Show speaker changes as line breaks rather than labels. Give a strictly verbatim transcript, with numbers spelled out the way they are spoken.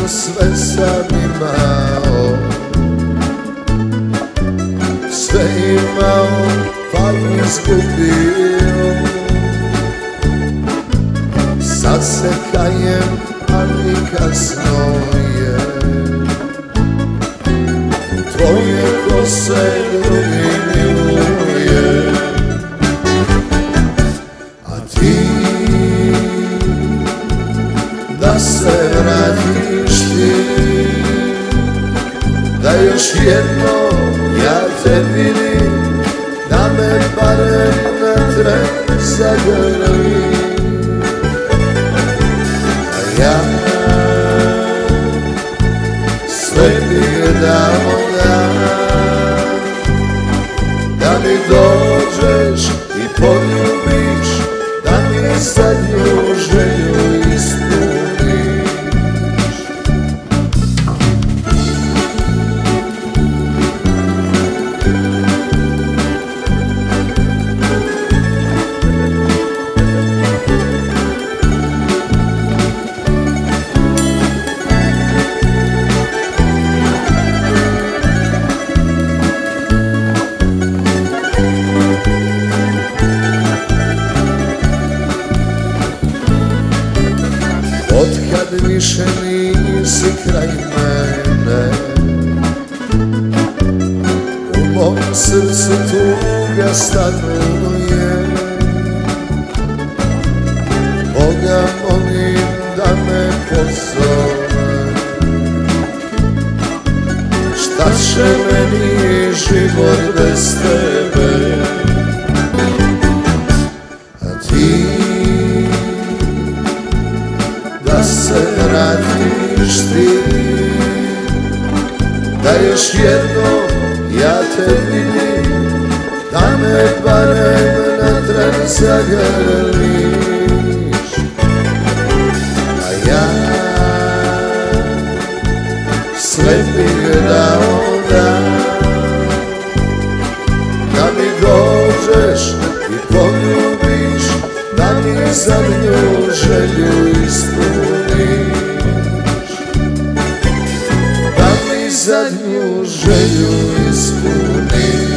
sve sam imao, sve imao pa izgubio. Sad se kajem, ali kasno je, tvoje kose drugi miluje. A ti da se vratiš ti, da još jedno ja te vidim, da me barem na tren zagrli. A ja sve bih dao da, da mi dođeš i poljubiš, da mi zadnju želju ispuniš. Otkad više nisi kraj mene, u mom srcu tuga stanuje. Boga molim da me pozove, šta će meni život bez tebe. A ti da se vratiš ti, da još jedno ja te vidim, da me barem na tren zagrliš. A ja sve bih dao da, da mi dođeš i poljubiš, da mi zadnju želju ispuniš, da mi zadnju želju ispuniš.